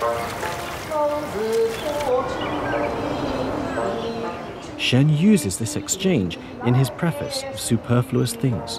Shen uses this exchange in his preface of Superfluous Things.